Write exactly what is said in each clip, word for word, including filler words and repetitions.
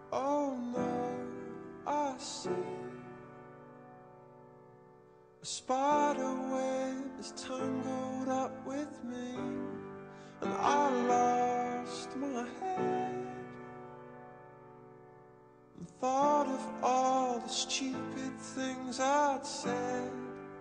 Oh no, I see a spider web is tangled up with me, and I lost my head and thought of all the stupid things I'd said.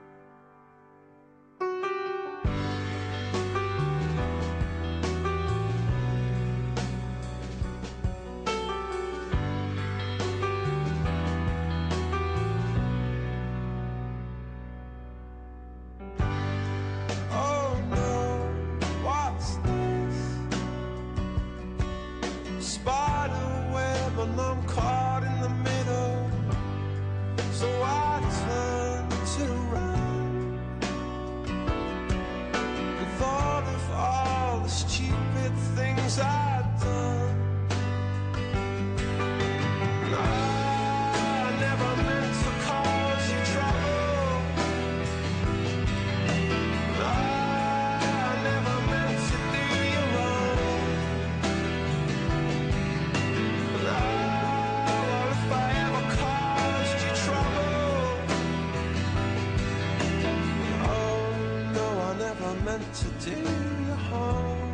Spider web and I'm caught in the middle, so I turned to run and thought of all the stupid things I'd done. And I never meant to cause you trouble, and I never meant to do you wrong. Meant to do you harm.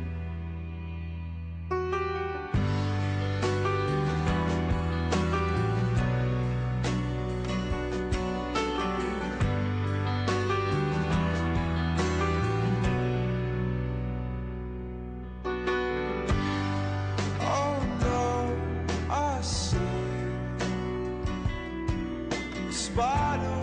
Oh no, I see a spider